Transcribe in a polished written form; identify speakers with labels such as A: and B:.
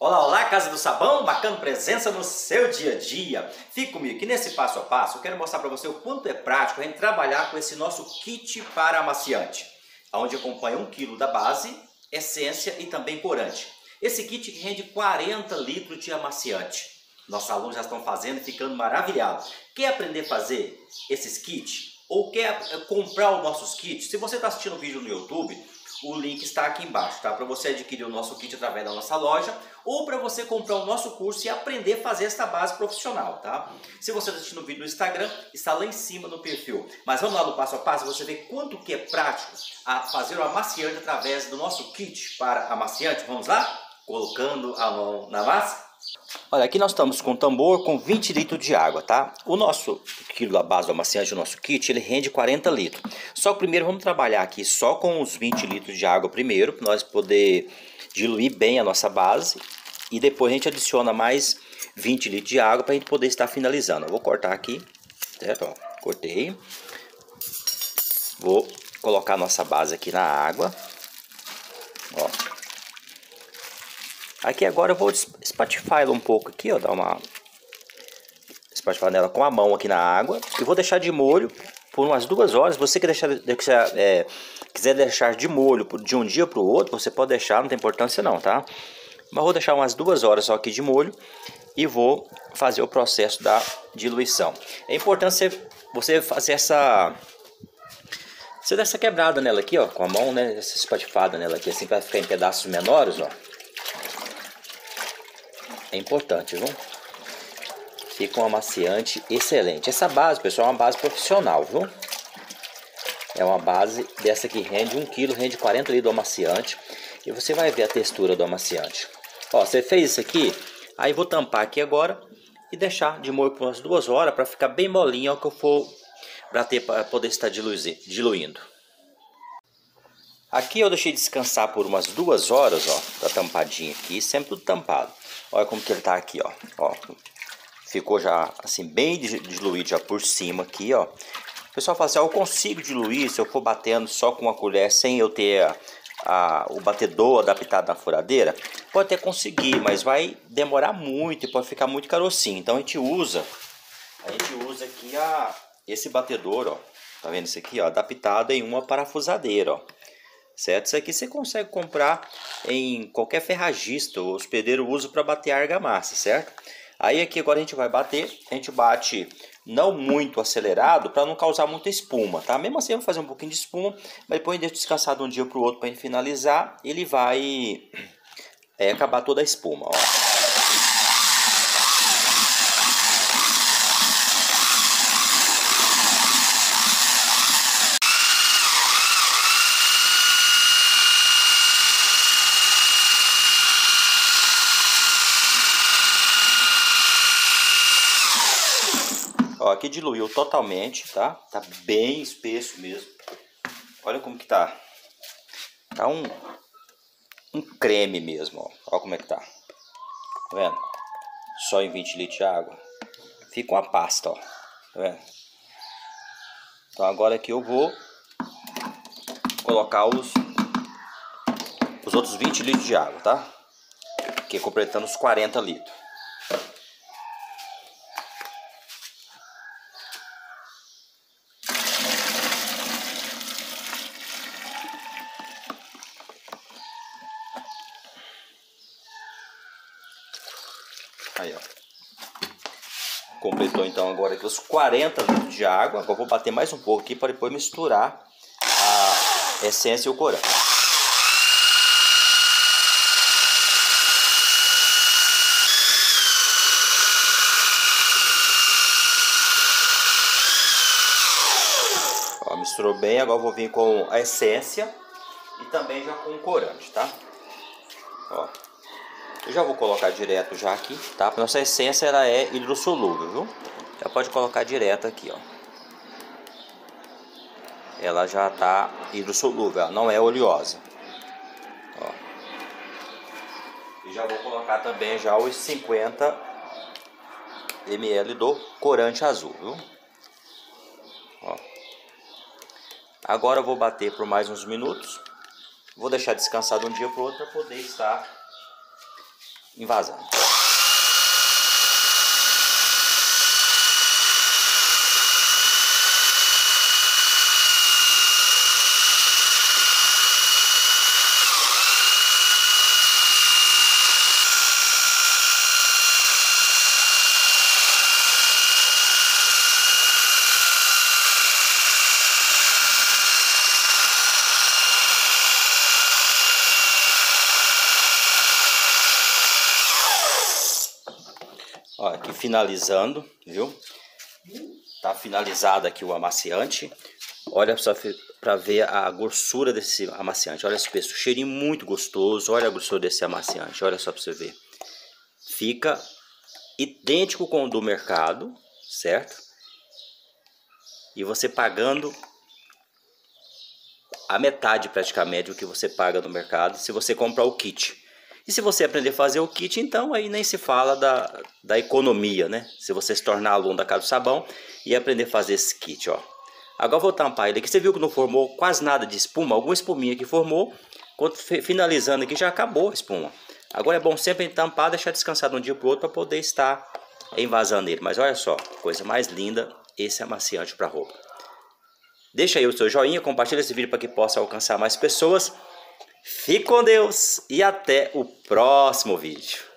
A: Olá, olá, Casa do Sabão, marcando presença no seu dia a dia. Fique comigo que nesse passo a passo eu quero mostrar para você o quanto é prático a gente trabalhar com esse nosso kit para amaciante, onde acompanha 1 kg da base, essência e também corante. Esse kit que rende 40 litros de amaciante. Nossos alunos já estão fazendo e ficando maravilhados. Quer aprender a fazer esses kits? Ou quer comprar os nossos kits? Se você está assistindo o vídeo no YouTube, o link está aqui embaixo, tá? Para você adquirir o nosso kit através da nossa loja ou para você comprar o nosso curso e aprender a fazer esta base profissional, tá? Se você está assistindo o vídeo no Instagram, está lá em cima no perfil. Mas vamos lá no passo a passo, você vê quanto que é prático a fazer o amaciante através do nosso kit para amaciante. Vamos lá? Colocando a mão na massa. Olha, aqui nós estamos com um tambor com 20 litros de água, tá? O nosso quilo da base do amaciante, o nosso kit, ele rende 40 litros. Só que primeiro vamos trabalhar aqui só com os 20 litros de água primeiro, para nós poder diluir bem a nossa base. E depois a gente adiciona mais 20 litros de água para a gente poder estar finalizando. Eu vou cortar aqui, certo? Ó, cortei. Vou colocar a nossa base aqui na água. Ó. Aqui agora eu vou espatifar ela um pouco aqui, ó, dar uma espatifar nela com a mão aqui na água e vou deixar de molho por umas 2 horas. Você que quiser deixar de molho de um dia para o outro, você pode deixar, não tem importância não, tá? Mas vou deixar umas 2 horas só aqui de molho e vou fazer o processo da diluição. É importante você fazer você dá essa quebrada nela aqui, ó, com a mão, né, essa espatifada nela aqui, assim, para ficar em pedaços menores, ó. É importante, viu? Fica um amaciante excelente. Essa base, pessoal, é uma base profissional, viu? É uma base dessa que rende 1 kg, rende 40 litros do amaciante. E você vai ver a textura do amaciante. Ó, você fez isso aqui, aí vou tampar aqui agora e deixar de molho por umas 2 horas para ficar bem molinho, ó, que eu for para poder estar diluindo. Aqui eu deixei descansar por umas 2 horas, ó, tá tampadinho aqui, sempre tudo tampado. Olha como que ele tá aqui, ó. Ficou já assim bem diluído já por cima aqui, ó. O pessoal fala assim, eu consigo diluir se eu for batendo só com uma colher sem eu ter o batedor adaptado na furadeira? Pode até conseguir, mas vai demorar muito e pode ficar muito carocinho. Então a gente usa aqui esse batedor, ó. Tá vendo isso aqui, ó, adaptado em uma parafusadeira, ó. Certo? Isso aqui você consegue comprar em qualquer ferragista, o hospedeiro usa para bater argamassa, certo? Aí aqui agora a gente vai bater, a gente bate não muito acelerado para não causar muita espuma, tá? Mesmo assim eu vou fazer um pouquinho de espuma, mas depois deixa descansar de um dia para o outro para finalizar, ele vai acabar toda a espuma, ó. Ó, aqui diluiu totalmente, tá? Tá bem espesso mesmo. Olha como que tá. Tá um creme mesmo, ó. Olha como é que tá. Tá vendo? Só em 20 litros de água. Fica uma pasta, ó. Tá vendo? Então agora aqui eu vou colocar os outros 20 litros de água, tá? Aqui completando os 40 litros. Aí, ó. Completou então agora aqui os 40 litros de água. Agora vou bater mais um pouco aqui para depois misturar a essência e o corante. Ó, misturou bem, agora eu vou vir com a essência e também já com o corante, tá? Ó. Eu já vou colocar direto já aqui, tá? Porque nossa essência ela é hidrossolúvel, viu? Já pode colocar direto aqui, ó. Ela já tá hidrossolúvel, não é oleosa. Ó. E já vou colocar também já os 50 ml do corante azul, viu? Ó. Agora eu vou bater por mais uns minutos. Vou deixar descansar de um dia para o outro para poder estar invasando. Olha, aqui finalizando, viu? Tá finalizado aqui o amaciante. Olha só para ver a grossura desse amaciante. Olha esse peso, cheirinho muito gostoso. Olha a grossura desse amaciante. Olha só para você ver. Fica idêntico com o do mercado, certo? E você pagando a metade praticamente do que você paga no mercado se você comprar o kit. E se você aprender a fazer o kit, então aí nem se fala da economia, né? Se você se tornar aluno da Casa do Sabão e aprender a fazer esse kit, ó. Agora eu vou tampar ele aqui. Você viu que não formou quase nada de espuma? Alguma espuminha que formou. Quando finalizando aqui já acabou a espuma. Agora é bom sempre tampar, deixar descansar de um dia para o outro para poder estar envasando ele. Mas olha só, coisa mais linda esse amaciante para roupa. Deixa aí o seu joinha, compartilha esse vídeo para que possa alcançar mais pessoas. Fique com Deus e até o próximo vídeo.